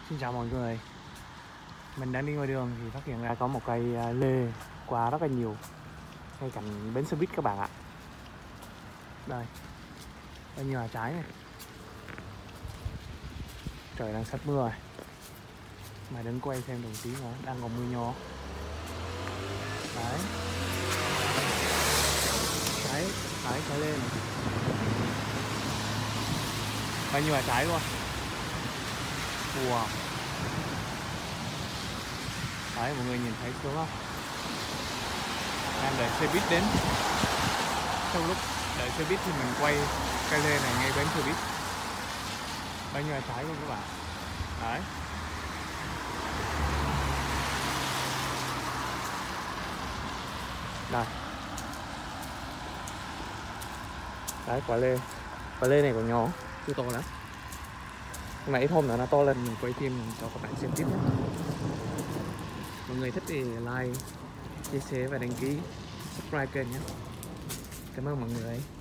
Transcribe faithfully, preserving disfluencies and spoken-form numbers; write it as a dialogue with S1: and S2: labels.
S1: Xin chào mọi người. Mình đang đi ngoài đường thì phát hiện ra có một cây lê qua rất là nhiều ngay cạnh bến xe buýt các bạn ạ. Đây, bao nhiêu là trái này. Trời đang sắp mưa rồi. Mà đứng quay xem đồng tí nữa, đang còn mưa nhỏ. Đấy. Trái, trái trái lên này. Bao nhiêu là trái luôn. Wow. Đấy, mọi người nhìn thấy xuống không? Đang đợi xe buýt đến. Trong lúc đợi xe buýt thì mình quay cây lê này ngay bến xe buýt. Bao nhiêu là trái luôn các bạn. Đấy. Đây. Đấy, quả lê. Quả lê này còn nhỏ, chưa to lắm. Hôm nay ít hôm nữa nó to lên mình quay thêm cho các bạn xem tiếp nhé. Mọi người thích thì like, chia sẻ và đăng ký subscribe kênh nhé. Cảm ơn mọi người.